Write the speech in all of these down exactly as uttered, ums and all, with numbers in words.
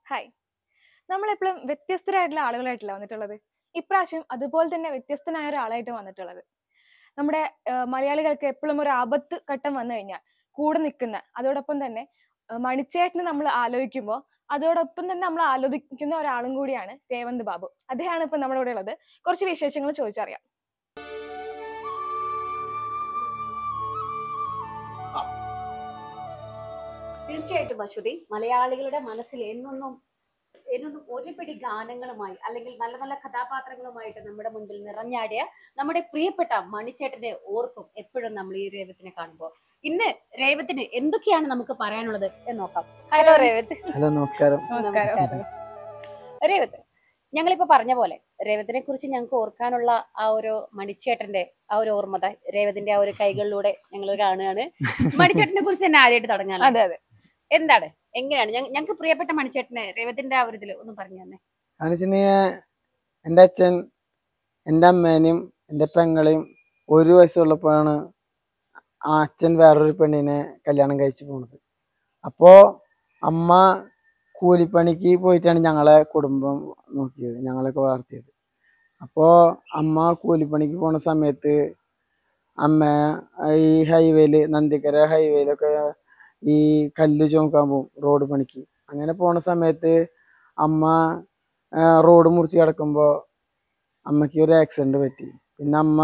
Hi. നമ്മളെപ്പോഴും വ്യത്യസ്തരായിട്ടുള്ള ആളുകളായിട്ടല്ല വന്നിട്ടുള്ളത്. ഇപ്രാവശ്യം അതുപോലെ തന്നെ വ്യത്യസ്തനായ ഒരാളായിട്ട് വന്നിട്ടുള്ളത്. നമ്മുടെ ഏഹ് മലയാളികൾക്ക് എപ്പോഴും ഒരു ആപത്ത് ഘട്ടം വന്നു കഴിഞ്ഞാൽ കൂടെ നിൽക്കുന്ന, അതോടൊപ്പം തന്നെ ഏഹ് മണിച്ചേട്ടനെ നമ്മൾ ആലോചിക്കുമ്പോൾ അതോടൊപ്പം തന്നെ നമ്മൾ ആലോചിക്കുന്ന ഒരാളും കൂടിയാണ് രേവന്ത് ബാബു. അദ്ദേഹമാണ് ഇപ്പൊ നമ്മുടെ കൂടെ ഉള്ളത്. കുറച്ച് വിശേഷങ്ങൾ ചോദിച്ചറിയാം. തീർച്ചയായിട്ടും അശ്വതി, മലയാളികളുടെ മനസ്സിൽ എന്നൊന്നും എന്നൊന്നും ഒരുപിടി ഗാനങ്ങളുമായി അല്ലെങ്കിൽ നല്ല നല്ല കഥാപാത്രങ്ങളുമായിട്ട് നമ്മുടെ മുൻപിൽ നിറഞ്ഞാടിയ നമ്മുടെ പ്രിയപ്പെട്ട മണിച്ചേട്ടനെ ഓർക്കും എപ്പോഴും നമ്മൾ ഈ രേവത്തിനെ കാണുമ്പോൾ. ഇന്ന് രേവത്തിന് എന്തൊക്കെയാണ് നമുക്ക് പറയാനുള്ളത് എന്ന് നോക്കാം. ഹലോ രേവത്. ഹലോ, നമസ്കാരം. നമസ്കാരം. രേവത്ത്, ഞങ്ങളിപ്പോ പറഞ്ഞ പോലെ രേവത്തിനെ കുറിച്ച് ഞങ്ങൾക്ക് ഓർക്കാനുള്ള ആ ഒരു മണിച്ചേട്ടന്റെ ആ ഒരു ഓർമ്മത രേവത്തിന്റെ ആ ഒരു കൈകളിലൂടെ ഞങ്ങൾ കാണുകയാണ്. മണിച്ചേട്ടനെ കുറിച്ച് തന്നെ ആദ്യമായിട്ട് തുടങ്ങാൻ. അതെ അതെ എന്താണ്, എങ്ങനെയാണ് ഞങ്ങൾക്ക് പ്രിയപ്പെട്ട മണിച്ചേട്ടനെ രേവത്തിന്റെ ആ ഒരു ഇതിൽ ഒന്ന് പറഞ്ഞു തന്നെ. കാരണം എൻ്റെ അച്ഛൻ എൻ്റെ അമ്മേനെയും എൻ്റെ പെങ്ങളെയും ഒരു വയസ്സുള്ളപ്പോഴാണ് ആ അച്ഛൻ വേറൊരു പെണ്ണിനെ കല്യാണം കഴിച്ചു പോണത്. അപ്പോൾ അമ്മ കൂലിപ്പണിക്ക് പോയിട്ടാണ് ഞങ്ങളെ കുടുംബം നോക്കിയത്, ഞങ്ങളെയൊക്കെ വളർത്തിയത്. അപ്പോൾ അമ്മ കൂലിപ്പണിക്ക് പോണ സമയത്ത് അമ്മ ഈ ഹൈവേയിൽ, നന്ദിക്കര ഹൈവേയിലൊക്കെ ഈ കല്ല് ചുമക്കാൻ പോകും റോഡ് പണിക്ക്. അങ്ങനെ പോണ സമയത്ത് അമ്മ റോഡ് മുറിച്ച് കിടക്കുമ്പോൾ അമ്മയ്ക്ക് ഒരു ആക്സിഡൻറ്റ് പറ്റി. പിന്നെ അമ്മ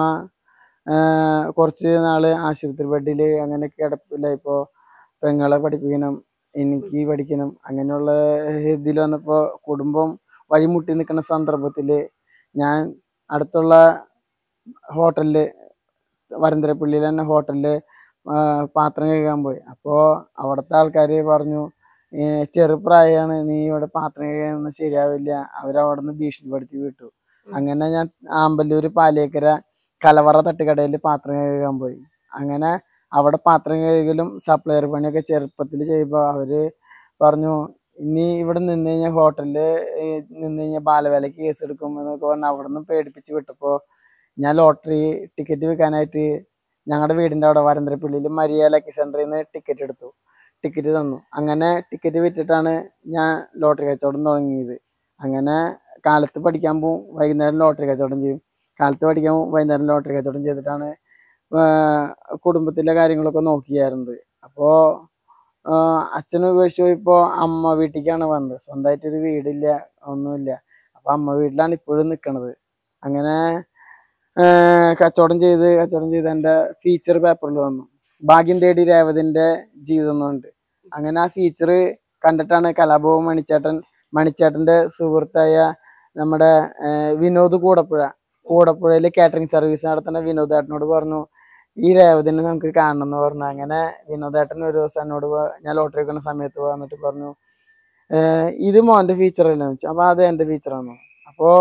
കുറച്ച് നാൾ ആശുപത്രി ബെഡിൽ അങ്ങനെ കിടപ്പില്ലായപ്പോൾ പെങ്ങളെ പഠിപ്പിക്കണം, എനിക്ക് പഠിക്കണം, അങ്ങനെയുള്ള ഇതിൽ വന്നപ്പോൾ കുടുംബം വഴിമുട്ടി നിൽക്കുന്ന സന്ദർഭത്തിൽ ഞാൻ അടുത്തുള്ള ഹോട്ടലിൽ, വരന്തരപ്പള്ളിയിൽ തന്നെ ഹോട്ടലിൽ പാത്രം കഴുകാൻ പോയി. അപ്പോൾ അവിടുത്തെ ആൾക്കാർ പറഞ്ഞു, ചെറുപ്രായമാണ്, നീ ഇവിടെ പാത്രം കഴുകാനൊന്നും ശരിയാവില്ല, അവരവിടെ നിന്ന് ഭീഷണിപ്പെടുത്തി വിട്ടു. അങ്ങനെ ഞാൻ ആമ്പല്ലൂർ പാലിയേക്കര കലവറ തട്ടുകടയിൽ പാത്രം കഴുകാൻ പോയി. അങ്ങനെ അവിടെ പാത്രം കഴുകലും സപ്ലയർ പണിയൊക്കെ ചെറുപ്പത്തിൽ ചെയ്യുമ്പോൾ അവർ പറഞ്ഞു, ഇനി ഇവിടെ നിന്ന് കഴിഞ്ഞാൽ ഹോട്ടലിൽ നിന്ന് കഴിഞ്ഞാൽ ബാലവേലയ്ക്ക് കേസ് എടുക്കും എന്നൊക്കെ പറഞ്ഞ് അവിടെ നിന്ന് പേടിപ്പിച്ച് വിട്ടപ്പോൾ ഞാൻ ലോട്ടറി ടിക്കറ്റ് വെക്കാനായിട്ട് ഞങ്ങളുടെ വീടിൻ്റെ അവിടെ വരന്തരപ്പള്ളിയിൽ മരിയ ലക്കി സെൻ്ററിൽ നിന്ന് ടിക്കറ്റ് എടുത്തു, ടിക്കറ്റ് തന്നു. അങ്ങനെ ടിക്കറ്റ് വിറ്റിട്ടാണ് ഞാൻ ലോട്ടറി കച്ചവടം തുടങ്ങിയത്. അങ്ങനെ കാലത്ത് പഠിക്കാൻ പോവും, വൈകുന്നേരം ലോട്ടറി കച്ചവടം ചെയ്യും, കാലത്ത് പഠിക്കാൻ പോവും, വൈകുന്നേരം ലോട്ടറി കച്ചവടം ചെയ്തിട്ടാണ് കുടുംബത്തിലെ കാര്യങ്ങളൊക്കെ നോക്കിയായിരുന്നത്. അപ്പോൾ അച്ഛനും ഉപേക്ഷിച്ച് പോയപ്പോൾ അമ്മ വീട്ടിലേക്കാണ് വന്നത്. സ്വന്തമായിട്ടൊരു വീടില്ല, ഒന്നുമില്ല. അപ്പോൾ അമ്മ വീട്ടിലാണ് ഇപ്പോഴും നിൽക്കണത്. അങ്ങനെ കച്ചവടം ചെയ്ത് കച്ചവടം ചെയ്ത് എൻ്റെ ഫീച്ചർ പേപ്പറിൽ വന്നു, ഭാഗ്യം തേടി രേവതിൻ്റെ ജീവിതം എന്നുണ്ട്. അങ്ങനെ ആ ഫീച്ചർ കണ്ടിട്ടാണ് കലാഭവൻ മണിച്ചേട്ടൻ, മണിച്ചേട്ടൻ്റെ സുഹൃത്തായ നമ്മുടെ വിനോദ് കൂടപ്പുഴ, കൂടപ്പുഴയിൽ കാറ്ററിംഗ് സർവീസ് നടത്തുന്ന വിനോദേട്ടനോട് പറഞ്ഞു, ഈ രേവതിനെ നമുക്ക് കാണണം എന്ന് പറഞ്ഞു. അങ്ങനെ വിനോദേട്ടൻ ഒരു ദിവസം എന്നോട് ഞാൻ ലോട്ടറി വെക്കുന്ന സമയത്ത് വന്നിട്ട് പറഞ്ഞു, ഇത് മോൻ്റെ ഫീച്ചറല്ലേ വെച്ചു. അപ്പോൾ അത് എൻ്റെ ഫീച്ചറാണ്. അപ്പോൾ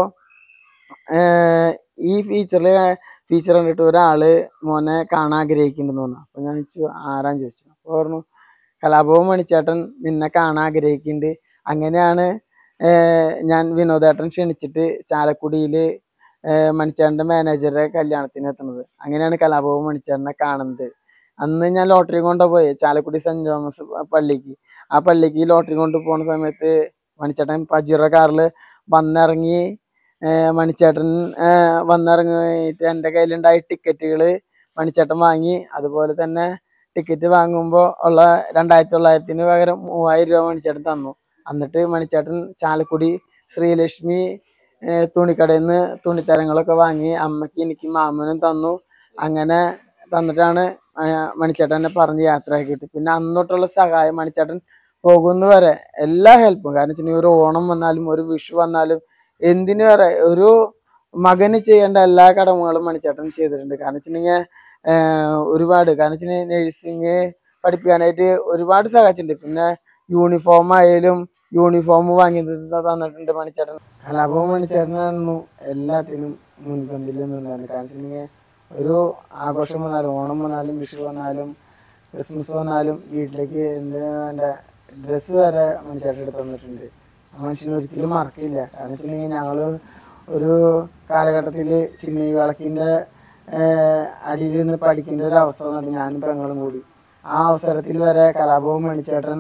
ഈ ഫീച്ചറിൽ ഫീച്ചർ കണ്ടിട്ട് ഒരാൾ മോനെ കാണാൻ ആഗ്രഹിക്കുന്നുണ്ടെന്ന് പറഞ്ഞു. അപ്പോൾ ഞാൻ ചോദിച്ചു, ആരാന്ന് ചോദിച്ചു. അപ്പോൾ പറഞ്ഞു, കലാഭവൻ മണിച്ചേട്ടൻ നിന്നെ കാണാൻ ആഗ്രഹിക്കുന്നുണ്ട്. അങ്ങനെയാണ് ഞാൻ വിനോദേട്ടൻ ക്ഷണിച്ചിട്ട് ചാലക്കുടിയിൽ മണിച്ചേട്ടൻ്റെ മാനേജറുടെ കല്യാണത്തിന് എത്തുന്നത്. അങ്ങനെയാണ് കലാഭവൻ മണിച്ചേട്ടനെ കാണുന്നത്. അന്ന് ഞാൻ ലോട്ടറി കൊണ്ടുപോയി ചാലക്കുടി സെൻറ് തോമസ് പള്ളിക്ക്. ആ പള്ളിക്ക് ലോട്ടറി കൊണ്ട് പോകുന്ന സമയത്ത് മണിച്ചേട്ടൻ പജീറ കാറിൽ വന്നിറങ്ങി. മണിച്ചേട്ടൻ വന്നിറങ്ങിയിട്ട് എൻ്റെ കയ്യിലുണ്ടായ ടിക്കറ്റുകൾ മണിച്ചേട്ടൻ വാങ്ങി. അതുപോലെ തന്നെ ടിക്കറ്റ് വാങ്ങുമ്പോൾ ഉള്ള രണ്ടായിരത്തി തൊള്ളായിരത്തിന് പകരം മൂവായിരം രൂപ മണിച്ചേട്ടൻ തന്നു. എന്നിട്ട് മണിച്ചേട്ടൻ ചാലക്കുടി ശ്രീലക്ഷ്മി തുണിക്കടയിൽ നിന്ന് തുണിത്തരങ്ങളൊക്കെ വാങ്ങി അമ്മയ്ക്ക് എനിക്ക് മാമനും തന്നു. അങ്ങനെ തന്നിട്ടാണ് മണിച്ചേട്ടൻ എന്നെ പറഞ്ഞ് യാത്രയാക്കി വിട്ടു. പിന്നെ അന്നോട്ടുള്ള സഹായം മണിച്ചേട്ടൻ പോകുന്ന വരെ എല്ലാ ഹെൽപ്പും, കാരണം വെച്ചിട്ടുണ്ടെങ്കിൽ ഒരു ഓണം വന്നാലും ഒരു വിഷു വന്നാലും എന്തിനു വരെ ഒരു മകന് ചെയ്യേണ്ട എല്ലാ കടമകളും മണിച്ചേട്ടൻ ചെയ്തിട്ടുണ്ട്. കാരണം വെച്ചിട്ടുണ്ടെങ്കിൽ ഒരുപാട്, കാരണം വെച്ചിട്ടുണ്ടെങ്കിൽ നഴ്സിങ് പഠിപ്പിക്കാനായിട്ട് ഒരുപാട് സഹായിച്ചിട്ടുണ്ട്. പിന്നെ യൂണിഫോം ആയാലും യൂണിഫോം വാങ്ങി തന്നിട്ടുണ്ട് മണിച്ചേട്ടൻ. കലാഭവൻ മണിച്ചേട്ടനായിരുന്നു എല്ലാത്തിനും മുൻപന്തിൽ നിന്നുണ്ടായിരുന്നു. കാരണം വെച്ചിട്ടുണ്ടെങ്കിൽ ഒരു ആഘോഷം വന്നാലും, ഓണം വന്നാലും, വിഷു വന്നാലും, ക്രിസ്മസ് വന്നാലും വീട്ടിലേക്ക് എന്തിനു വേണ്ട ഡ്രസ്സ് വരെ മണിച്ചേട്ടൻ എടുത്ത് തന്നിട്ടുണ്ട്. ആ മനുഷ്യന് ഒരിക്കലും മറക്കില്ല. കാരണം വെച്ചിട്ടുണ്ടെങ്കിൽ ഞങ്ങൾ ഒരു കാലഘട്ടത്തിൽ ചിമ്മി വിളക്കിൻ്റെ അടിയിൽ നിന്ന് പഠിക്കേണ്ട ഒരു അവസ്ഥ വന്നിട്ട് ഞാനും പെങ്ങളും കൂടി. ആ അവസരത്തിൽ വരെ കലാഭവൻ മണിച്ചേട്ടൻ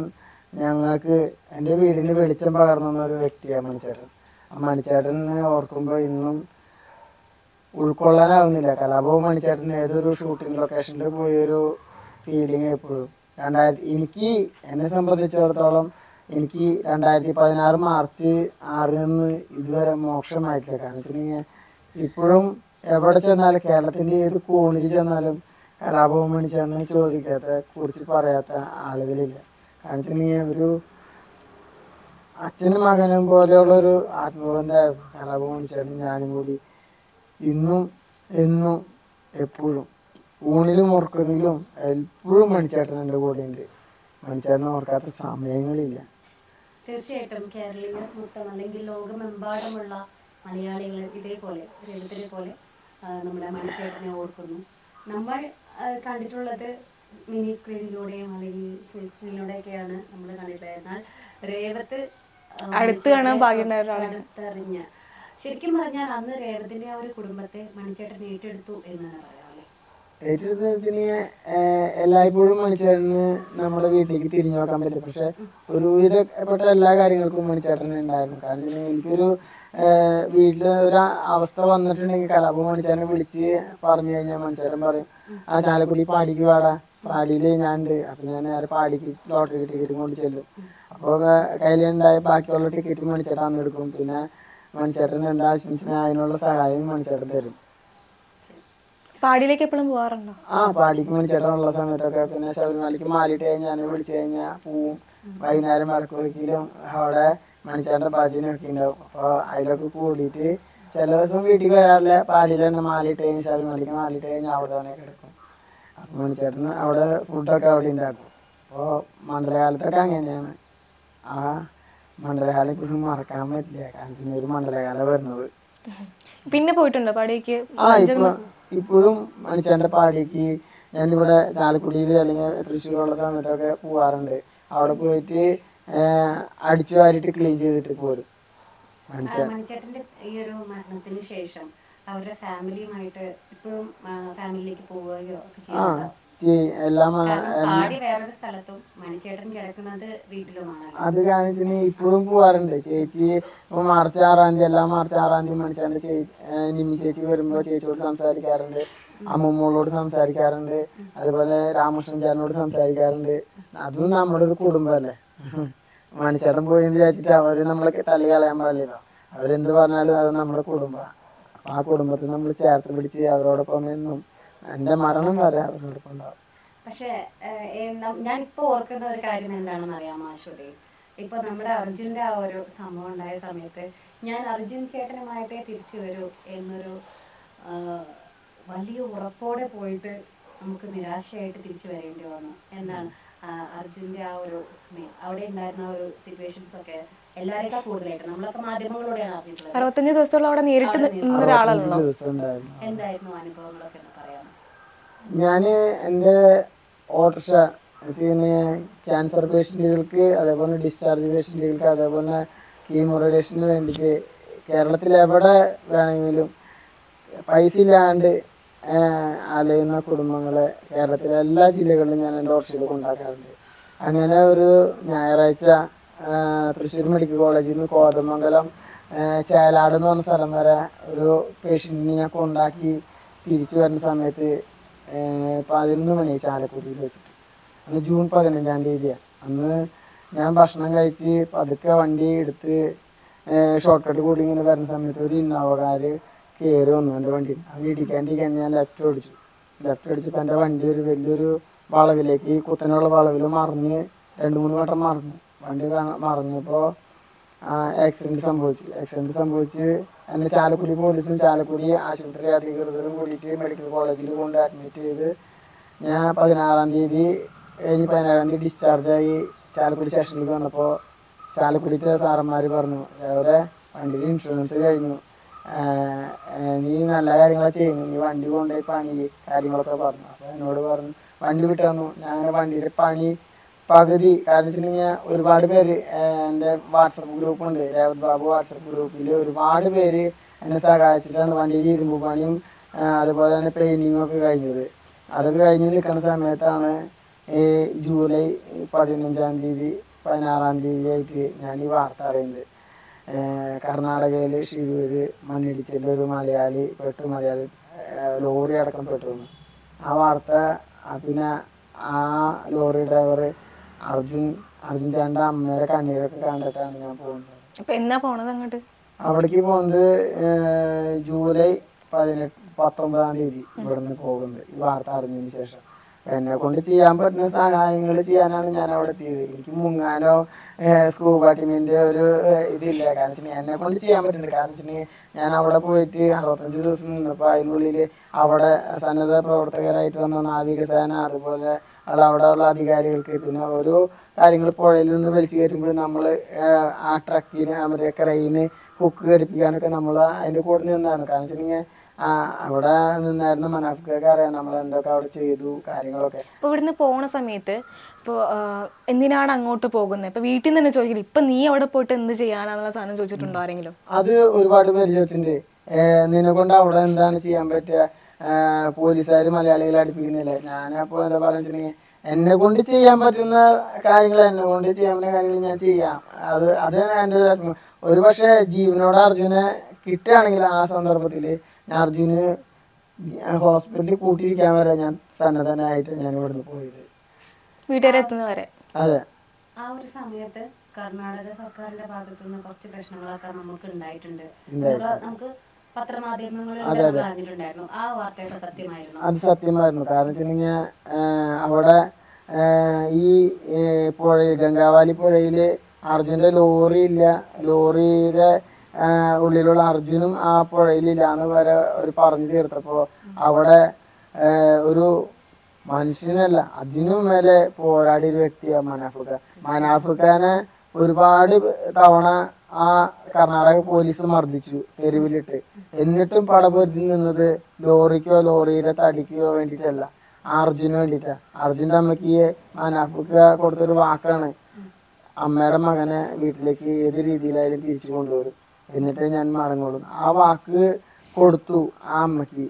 ഞങ്ങൾക്ക് എൻ്റെ വീടിന് വെളിച്ചം പകർന്ന ഒരു വ്യക്തിയാണ് മണിച്ചേട്ടൻ. ആ മണിച്ചേട്ടനെ ഓർക്കുമ്പോൾ ഇന്നും ഉൾക്കൊള്ളാനാവുന്നില്ല. കലാഭവൻ മണിച്ചേട്ടൻ ഏതൊരു ഷൂട്ടിംഗ് ലൊക്കേഷനിൽ പോയൊരു ഫീലിംഗ് എപ്പോഴും രണ്ടായിരത്തി എനിക്ക് എന്നെ സംബന്ധിച്ചിടത്തോളം എനിക്ക് രണ്ടായിരത്തി പതിനാറ് മാർച്ച് ആറിൽ നിന്ന് ഇതുവരെ മോക്ഷമായിട്ടില്ല. കാരണം വെച്ചിട്ടുണ്ടെങ്കിൽ ഇപ്പോഴും എവിടെ ചെന്നാലും കേരളത്തിൻ്റെ ഏത് കോണിൽ ചെന്നാലും കലാഭവൻ മണിച്ചേട്ടനെ ചോദിക്കാത്ത കുറിച്ച് പറയാത്ത ആളുകളില്ല. കാരണം വെച്ചിട്ടുണ്ടെങ്കിൽ ഒരു അച്ഛനും മകനും പോലെയുള്ളൊരു ആത്മബന്ധമായിരുന്നു കലാഭവൻ മണിച്ചേട്ടൻ ഞാനും കൂടി. ഇന്നും എന്നും എപ്പോഴും ഊണിലും ഉറക്കത്തിലും എപ്പോഴും മണിച്ചേട്ടൻ എൻ്റെ കൂടെ ഉണ്ട്. മണിച്ചേട്ടനെ ഓർക്കാത്ത സമയങ്ങളില്ല. തീർച്ചയായിട്ടും കേരളീയർ മൊത്തം അല്ലെങ്കിൽ ലോകമെമ്പാടുമുള്ള മലയാളികൾ ഇതേപോലെ രേവതിനെ പോലെ നമ്മുടെ മണിച്ചേട്ടനെ ഓർക്കുന്നു. നമ്മൾ കണ്ടിട്ടുള്ളത് മിനി സ്ക്രീനിലൂടെയും അല്ലെങ്കിൽ ഫുൾ സ്ക്രീനിലൂടെയൊക്കെയാണ് നമ്മൾ കണ്ടിട്ടുള്ളത്. എന്നാൽ രേവത്ത് അടുത്ത് കാണാൻ ഭാഗ്യമുണ്ടായ ഒരാളാണ്. അടുത്തറിഞ്ഞ ശരിക്കും പറഞ്ഞാൽ അന്ന് രേവതിന്റെ ആ ഒരു കുടുംബത്തെ മണിച്ചേട്ടൻ ഏറ്റെടുത്തു എന്നാണ് പറയാം. ഏറ്റെടുത്തതിന് എല്ലായ്പ്പോഴും മണിച്ചേട്ടന് നമ്മുടെ വീട്ടിലേക്ക് തിരിഞ്ഞു നോക്കാൻ പറ്റും. പക്ഷെ ഒരുവിധപ്പെട്ട എല്ലാ കാര്യങ്ങൾക്കും മണിച്ചേട്ടൻ ഉണ്ടായിരുന്നു. കാരണം വെച്ചിട്ടുണ്ടെങ്കിൽ എനിക്കൊരു വീട്ടില് ഒരു അവസ്ഥ വന്നിട്ടുണ്ടെങ്കിൽ കലാഭവൻ മണിച്ചേട്ടനെ വിളിച്ച് പറഞ്ഞു കഴിഞ്ഞാൽ മണിച്ചേട്ടൻ പറയും, ആ ചാലക്കുടി പാടിക്ക് പാടാ, പാടിയില് ഞാനുണ്ട്. അപ്പൊ ഞാൻ നേരെ പാടിക്ക് ലോട്ടറി ടിക്കറ്റ് കൊണ്ട് ചെല്ലും. അപ്പോൾ കയ്യിലുണ്ടായ ബാക്കിയുള്ള ടിക്കറ്റ് മണിച്ചേട്ടൻ അന്ന് എടുക്കും. പിന്നെ മണിച്ചേട്ടൻ എന്താ ആവശ്യത്തിന് അതിനുള്ള സഹായം മണിച്ചേട്ടൻ തരും. പാടിയിലേക്ക് എപ്പോഴും പോകാറുണ്ടോ? ആ പാടിക്ക് മണിച്ചേട്ടൻ ഉള്ള സമയത്തൊക്കെ പിന്നെ ശബരിമലയ്ക്ക് മാലിട്ട് കഴിഞ്ഞാൽ വിളിച്ചു കഴിഞ്ഞാൽ പോവും. വൈകുന്നേരം വിളക്ക് വെക്കിലും അവിടെ മണിച്ചേട്ടൻ്റെ ഭജനൊക്കെ ഉണ്ടാവും. അപ്പോൾ അതിലൊക്കെ കൂടിയിട്ട് ചില ദിവസം വീട്ടിൽ വരാറില്ല. പാടിയിൽ തന്നെ മാലിട്ട് കഴിഞ്ഞ് ശബരിമലയ്ക്ക് മാലിട്ട് കഴിഞ്ഞാൽ അവിടെ തന്നെ കിടക്കും. അപ്പം മണിച്ചേട്ടന് അവിടെ ഫുഡൊക്കെ അവിടെ ഉണ്ടാക്കും. അപ്പോൾ മണ്ഡലകാലത്തൊക്കെ അങ്ങനെയാണ്. ആ മണ്ഡലകാലം ഇപ്പോഴും മറക്കാൻ പറ്റില്ല. കാരണം ഒരു മണ്ഡലകാലം വരുന്നത്. പിന്നെ പോയിട്ടുണ്ടോ പാടിയേക്ക്? ആ ഇപ്പൊ ഇപ്പോഴും മണിച്ചേട്ടൻ്റെ പാടിക്ക് ഞാനിവിടെ ചാലക്കുടിയിൽ അല്ലെങ്കിൽ തൃശ്ശൂരുള്ള സമയത്തൊക്കെ പോവാറുണ്ട്. അവിടെ പോയിട്ട് അടിച്ചു വാരിട്ട് ക്ലീൻ ചെയ്തിട്ട് പോരും. മണിച്ചേട്ടന്റെ ഈ ഒരു മരണത്തിന് ശേഷം അവരുടെ ഫാമിലിയുമായിട്ട് ഇപ്പോഴും ഫാമിലിയിലേക്ക് പോവുകയോ ഒക്കെ ചെയ്യുന്നുണ്ടോ? എല്ലാം വേറൊരു സ്ഥലത്തും മണിച്ചേട്ടൻ കിടക്കുന്നത് വീട്ടിലുമാണ്. അത് കാണിച്ചിന് ഇപ്പോഴും പോവാറുണ്ട്. ചേച്ചി ഇപ്പൊ മാർച്ച് ആറാം തീയതി എല്ലാ മാർച്ച് ആറാം തീയതി മണിച്ചേട്ടൻ്റെ ചേച്ചി നിമ്മി ചേച്ചി വരുമ്പോ ചേച്ചിയോട് സംസാരിക്കാറുണ്ട്, അമ്മൂമ്മോളോട് സംസാരിക്കാറുണ്ട്, അതുപോലെ രാമകൃഷ്ണൻ ചേട്ടനോട് സംസാരിക്കാറുണ്ട്. അതും നമ്മുടെ ഒരു കുടുംബമല്ലേ. മണിച്ചേട്ടൻ പോയെന്ന് വിചാരിച്ചിട്ട് അവര് നമ്മളെ തള്ളി കളയാൻ പാടില്ലല്ലോ. അവരെന്ത് പറഞ്ഞാലും അത് നമ്മുടെ കുടുംബമാണ്. അപ്പൊ ആ കുടുംബത്തിൽ നമ്മൾ ചേർത്ത് പിടിച്ച് അവരോടൊപ്പം എന്നും എന്റെ മരണം വരെ അവരോടൊപ്പം ഉണ്ടാവും. പക്ഷെ ഞാനിപ്പോ ഓർക്കുന്ന ഒരു കാര്യം എന്താണെന്ന് അറിയാമോ അശ്വതി? ഇപ്പൊ നമ്മുടെ അർജുന്റെ ആ ഒരു സംഭവം ഉണ്ടായ സമയത്ത് ഞാൻ അർജുൻ ചേട്ടനുമായിട്ടേ തിരിച്ചു വരൂ എന്നൊരു വലിയ ഉറപ്പോടെ പോയിട്ട് നമുക്ക് നിരാശയായിട്ട് തിരിച്ചു വരേണ്ടി വന്നു. എന്താണ് അർജുന്റെ ആ ഒരു സമയം അവിടെ ഉണ്ടായിരുന്ന ഒരു സിറ്റുവേഷൻസ് ഒക്കെ എല്ലാരേക്കാൾ കൂടുതലായിട്ട് നമ്മളൊക്കെ മാധ്യമങ്ങളോടെയാണ് അറിഞ്ഞിട്ടുള്ളത്. അറുപത്തഞ്ച് ദിവസത്തോളം അവിടെ നേരിട്ട് നിന്ന ഒരാളാണല്ലോ. എന്തായിരുന്നു അനുഭവങ്ങളൊക്കെ എന്ന് പറയാമോ? ഞാന് എൻ്റെ ഓട്ടോറിക്ഷ ക്യാൻസർ പേഷ്യന്റുകൾക്ക്, അതേപോലെ ഡിസ്ചാർജ് പേഷ്യന്റുകൾക്ക്, അതേപോലെ കീമോ റേഡിയേഷന് വേണ്ടിയിട്ട് കേരളത്തിൽ എവിടെ വേണമെങ്കിലും പൈസ ഇല്ലാണ്ട് അലയുന്ന കുടുംബങ്ങളെ കേരളത്തിലെ എല്ലാ ജില്ലകളിലും ഞാൻ എൻ്റെ ഓട്ടോറിക്ഷയിൽ കൊണ്ടാക്കാറുണ്ട്. അങ്ങനെ ഒരു ഞായറാഴ്ച തൃശ്ശൂർ മെഡിക്കൽ കോളേജിൽ നിന്ന് കോതമംഗലം ചേലാട് എന്ന് പറഞ്ഞ സ്ഥലം വരെ ഒരു പേഷ്യൻറ്റിനെ ഞാൻ കൊണ്ടാക്കി തിരിച്ചു വരുന്ന സമയത്ത് പതിനൊന്ന് മണി ചാലക്കുടിയിൽ വെച്ചിട്ട്, അന്ന് ജൂൺ പതിനഞ്ചാം തീയതിയാണ്. അന്ന് ഞാൻ ഭക്ഷണം കഴിച്ച് പതുക്കെ വണ്ടി എടുത്ത് ഷോർട്ട് കട്ട് കൂടി ഇങ്ങനെ വരുന്ന സമയത്ത് ഒരു ഇന്നോവക്കാർ കയറി വന്നു എൻ്റെ വണ്ടി. അവൻ ഇടിക്കാണ്ടിരിക്കാൻ ഞാൻ ലെഫ്റ്റ് ഓടിച്ചു. ലെഫ്റ്റ് അടിച്ചപ്പോൾ എൻ്റെ വണ്ടി ഒരു വലിയൊരു വളവിലേക്ക് കുത്തനുള്ള വളവിൽ മറിഞ്ഞ് രണ്ട് മൂന്ന് വട്ടം മറിഞ്ഞു. വണ്ടി മറിഞ്ഞപ്പോൾ ആക്സിഡൻറ്റ് സംഭവിച്ചു. ആക്സിഡൻറ്റ് സംഭവിച്ച് എന്നെ ചാലക്കുടി പോലീസും ചാലക്കുടി ആശുപത്രി അധികൃതരും കൂടിയിട്ട് മെഡിക്കൽ കോളേജിൽ കൊണ്ട് അഡ്മിറ്റ് ചെയ്ത് ഞാൻ പതിനാറാം തീയതി കഴിഞ്ഞ് പതിനേഴാം തീയതി ഡിസ്ചാർജായി ചാലക്കുടി സ്റ്റേഷനിലേക്ക് വന്നപ്പോൾ ചാലക്കുടിത്തെ സാറന്മാർ പറഞ്ഞു, അതായത് വണ്ടിയിൽ ഇൻഷുറൻസ് കഴിഞ്ഞു, നീ നല്ല കാര്യങ്ങളൊക്കെ ചെയ്യുന്നു, നീ വണ്ടി കൊണ്ടുപോയി പണി കാര്യങ്ങളൊക്കെ പറഞ്ഞു. അപ്പോൾ എന്നോട് പറഞ്ഞു വണ്ടി വിട്ടു തന്നു. ഞാൻ അങ്ങനെ വണ്ടിയുടെ പണി പകുതി, കാരണം വെച്ചിട്ടുണ്ടെങ്കിൽ ഒരുപാട് പേര് എൻ്റെ വാട്സപ്പ് ഗ്രൂപ്പുണ്ട്, രേവത് ബാബു വാട്സപ്പ് ഗ്രൂപ്പിൽ ഒരുപാട് പേര് എന്നെ സഹായിച്ചിട്ടാണ് വണ്ടിയിൽ ഇരുമ്പ് പണിയും അതുപോലെ തന്നെ പെയിൻറ്റിങ്ങും ഒക്കെ കഴിഞ്ഞത്. അതൊക്കെ കഴിഞ്ഞ് നിൽക്കുന്ന സമയത്താണ് ഈ ജൂലൈ പതിനഞ്ചാം തീയതി പതിനാറാം തീയതി ആയിട്ട് ഞാൻ ഈ വാർത്ത അറിയുന്നത്. കർണാടകയിൽ ഷിരൂര് മണ്ണിടിച്ചിൽ ഒരു മലയാളി പെട്ടു, മലയാളി ലോറി അടക്കം പെട്ടു. ആ വാർത്ത പിന്നെ ആ ലോറി ഡ്രൈവർ അർജുൻ അർജുൻ ചേട്ടൻ്റെ അമ്മയുടെ കണ്ണീരൊക്കെ കണ്ടിട്ടാണ് ഞാൻ പോകുന്നത്. അപ്പൊ എന്നാ പോണത് അങ്ങോട്ട്? അവിടേക്ക് പോകുന്നത് ജൂലൈ പതിനെട്ട് പത്തൊമ്പതാം തീയതി ഇവിടുന്ന് പോകുന്നത്, ഈ വാർത്ത അറിഞ്ഞതിന് ശേഷം. എന്നെ കൊണ്ട് ചെയ്യാൻ പറ്റുന്ന സഹായങ്ങൾ ചെയ്യാനാണ് ഞാൻ അവിടെ എത്തിയത്. എനിക്ക് മുങ്ങാനോ സ്കൂബ ടീമിന്റെ ഒരു ഇതില്ല. കാരണം വെച്ചാൽ എന്നെ കൊണ്ട് ചെയ്യാൻ പറ്റുന്നുണ്ട്. കാരണം വെച്ചിട്ടുണ്ടെങ്കിൽ ഞാൻ അവിടെ പോയിട്ട് അറുപത്തഞ്ച് ദിവസം നിന്നപ്പോൾ അതിനുള്ളിൽ അവിടെ സന്നദ്ധ പ്രവർത്തകരായിട്ട് വന്ന നാവികസേന, അതുപോലെ ഉള്ള അവിടെ ഉള്ള അധികാരികൾക്ക്, പിന്നെ ഓരോ കാര്യങ്ങൾ പുഴയിൽ നിന്ന് വലിച്ചു കയറ്റുമ്പോൾ നമ്മൾ ആ ട്രക്കിന് മറ്റേ ക്രെയിന് ഹുക്ക് ഘടിപ്പിക്കാനൊക്കെ നമ്മൾ അതിൻ്റെ കൂടെ നിന്നാണ്. കാരണം വെച്ചിട്ടുണ്ടെങ്കിൽ അവിടെ നിന്നായിരുന്നു മനാഫ്ക്കൊക്കെ അറിയാം നമ്മൾ എന്തൊക്കെ അവിടെ ചെയ്തു കാര്യങ്ങളൊക്കെ. ഇപ്പൊ ഇവിടുന്ന് പോണ സമയത്ത് ഇപ്പൊ എന്തിനാണ് അങ്ങോട്ട് പോകുന്നത്? ഇപ്പൊ വീട്ടിൽ നിന്ന് തന്നെ ചോദിക്കില്ല, ഇപ്പൊ നീ അവിടെ പോയിട്ട് എന്ത് ചെയ്യാനാന്നുള്ള സാധനം ചോദിച്ചിട്ടുണ്ടോ ആരെങ്കിലും? അത് ഒരുപാട് പേര് ചോദിച്ചിട്ടുണ്ട്. നിന്നെ കൊണ്ട് അവിടെ എന്താണ് ചെയ്യാൻ പറ്റുക, പോലീസുകാർ മലയാളികളെ അടുപ്പിക്കുന്നില്ലേ? ഞാനപ്പോ എന്താ പറയുക, എന്നെ കൊണ്ട് ചെയ്യാൻ പറ്റുന്ന കാര്യങ്ങൾ എന്നെ കൊണ്ട് ചെയ്യാൻ പറ്റുന്ന കാര്യങ്ങൾ ഞാൻ ചെയ്യാം. അത് അതാണ് എൻ്റെ ഒരു ഒരു പക്ഷെ ജീവനോട് അർജുനെ കിട്ടുകയാണെങ്കിൽ ആ സന്ദർഭത്തില് ഞാൻ അർജുന് ഹോസ്പിറ്റലിൽ കൂട്ടിയിരിക്കാൻ വരെ ഞാൻ സന്നദ്ധനായിട്ട് ഞാൻ ഇവിടുന്ന് പോയത്, വീട്ടുകാരെ എത്തുന്നവരെ. അതെ. ആ ഒരു സമയത്ത് കർണാടക സർക്കാരിന്റെ ഭാഗത്തു നിന്ന് കുറച്ച് പ്രശ്നങ്ങളൊക്കെ നമുക്ക് ഉണ്ടായിട്ടുണ്ട്. നമുക്ക് പത്രമാധ്യമങ്ങളിൽ അറിഞ്ഞിട്ടുണ്ടായിരുന്നു. ആ വാർത്തയൊക്കെ സത്യമായിരുന്നു? അത് സത്യമായിരുന്നു. കാരണം വെച്ചിട്ടുണ്ടെങ്കിൽ അവിടെ ഈ പുഴ ഗംഗാവാലി പുഴയില് അർജുന്റെ ലോറി ഇല്ല, ലോറിയുടെ ഉള്ളിലുള്ള അർജുനും ആ പുഴയിലില്ല എന്ന് വരെ ഒരു പറഞ്ഞു തീർത്തപ്പോ അവിടെ ഒരു മനുഷ്യനല്ല അതിനും മേലെ പോരാടിയ ഒരു വ്യക്തിയാണ് മനാഫ്ക്ക. മനാഫ്ക്കാനെ ഒരുപാട് തവണ ആ കർണാടക പോലീസ് മർദ്ദിച്ചു തെരുവിലിട്ട്. എന്നിട്ടും പടപൊരുതി നിന്നത് ലോറിക്കോ ലോറിയുടെ തടിക്കോ വേണ്ടിയിട്ടല്ല, അർജുന് വേണ്ടിയിട്ടാ. അർജുന്റെ അമ്മയ്ക്ക് മനാഫ്ക്ക കൊടുത്തൊരു വാക്കാണ്, അമ്മയുടെ മകനെ വീട്ടിലേക്ക് ഏത് രീതിയിലായാലും തിരിച്ചു കൊണ്ടുവരും, എന്നിട്ട് ഞാൻ മടങ്ങുള്ളൂ. ആ വാക്ക് കൊടുത്തു ആ അമ്മക്ക്.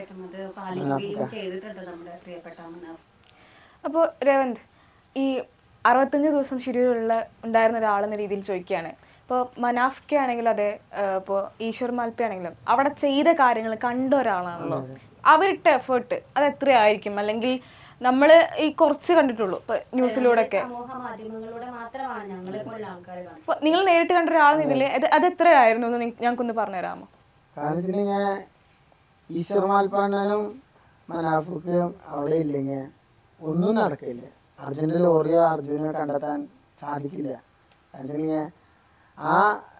അപ്പോൾ രേവന്ത്, ഈ അറുപത്തഞ്ച് ദിവസം ശരിയുള്ള ഉണ്ടായിരുന്ന ഒരാളെന്ന രീതിയിൽ ചോദിക്കുകയാണ്. ഇപ്പോൾ മനാഫ്ക ആണെങ്കിലും അതെ, ഇപ്പോൾ ഈശ്വർ മാൽപ്പ ആണെങ്കിലും അവിടെ ചെയ്ത കാര്യങ്ങൾ കണ്ട ഒരാളാണല്ലോ. അവരിട്ട എഫേർട്ട് അത് എത്രയായിരിക്കും? അല്ലെങ്കിൽ നമ്മള് ഈ കുറച്ച് കണ്ടിട്ടുള്ളൂ ഇപ്പൊ ന്യൂസിലൂടെ ഒക്കെ, നിങ്ങൾ നേരിട്ട് കണ്ട ഒരാളെന്ന ഇതില് അത് എത്രയായിരുന്നു എന്ന് ഞങ്ങൾക്കൊന്ന് പറഞ്ഞു തരാമോ? കാരണം വെച്ചിട്ടുണ്ടെങ്കിൽ ഈശ്വർ മാൽപ്പാണ്ണനും മനാഫ്ക്കും അവിടെ ഇല്ലെങ്കിൽ ഒന്നും നടക്കില്ല. അർജുന്റെ ലോറിയോ അർജുനെ കണ്ടെത്താൻ സാധിക്കില്ല. കാരണം വെച്ചിട്ടുണ്ടെങ്കിൽ ആ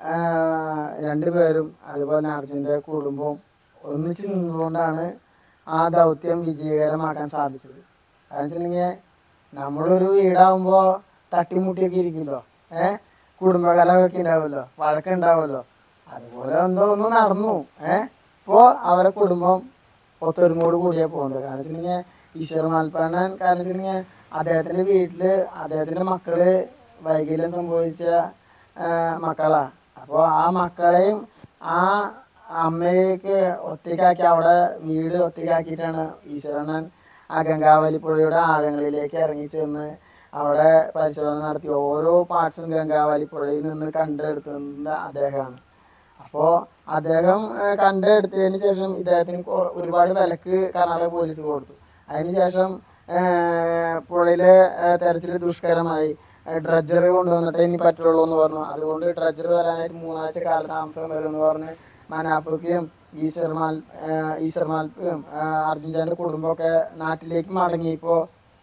രണ്ടുപേരും അതുപോലെ അർജുന്റെ കുടുംബവും ഒന്നിച്ച് നിന്നുകൊണ്ടാണ് ആ ദൗത്യം വിജയകരമാക്കാൻ സാധിച്ചത്. കാരണം വെച്ചിട്ടുണ്ടെങ്കിൽ നമ്മളൊരു വീടാവുമ്പോ തട്ടിമുട്ടിയൊക്കെ ഇരിക്കുമല്ലോ, ഏഹ് കുടുംബകലമൊക്കെ ഉണ്ടാവുമല്ലോ, വഴക്കുണ്ടാവുമല്ലോ. അതുപോലെ എന്തോ ഒന്ന് നടന്നു. ഏഹ് ഇപ്പോ അവരെ കുടുംബം ഒത്തൊരുമോട് കൂടിയാ പോകുന്നത്. കാരണം വെച്ചിട്ടുണ്ടെങ്കിൽ ഈശ്വർ മാൽപ്പാണ്ണൻ കാരണം വെച്ചിട്ടുണ്ടെങ്കിൽ അദ്ദേഹത്തിന്റെ വീട്ടില് അദ്ദേഹത്തിന്റെ മക്കള് വൈകല്യം സംഭവിച്ച മക്കളാ. അപ്പോൾ ആ മക്കളെയും ആ അമ്മയൊക്കെ ഒറ്റയ്ക്കാക്കി അവിടെ വീട് ഒറ്റയ്ക്കാക്കിയിട്ടാണ് ഈശ്വരണ്ണൻ ആ ഗംഗാവലി പുഴയുടെ ആഴങ്ങളിലേക്ക് ഇറങ്ങി ചെന്ന് അവിടെ പരിശോധന നടത്തി ഓരോ പാർട്സും ഗംഗാവലി പുഴയിൽ നിന്ന് കണ്ടെടുത്തുന്നത് അദ്ദേഹമാണ്. അപ്പോൾ അദ്ദേഹം കണ്ടെടുത്തതിന് ശേഷം ഇദ്ദേഹത്തിന് ഒരുപാട് വിലക്ക് കർണാടക പോലീസ് കൊടുത്തു. അതിനുശേഷം പുഴയിലെ തെരച്ചിൽ ദുഷ്കരമായി, ഡ്രഡ്ജർ കൊണ്ടുവന്നിട്ട് ഇനി പറ്റുള്ളൂ എന്ന് പറഞ്ഞു. അതുകൊണ്ട് ഡ്രഡ്ജർ വരാനായിട്ട് മൂന്നാഴ്ച കാലതാമസം വരുമെന്ന് പറഞ്ഞ് മനാഫ്ക്കും ഈശ്വർ മാൽ ഈശ്വർ മാൽപ്പയും അർജുൻ ചാന്റെ കുടുംബമൊക്കെ നാട്ടിലേക്ക് മടങ്ങിയപ്പോൾ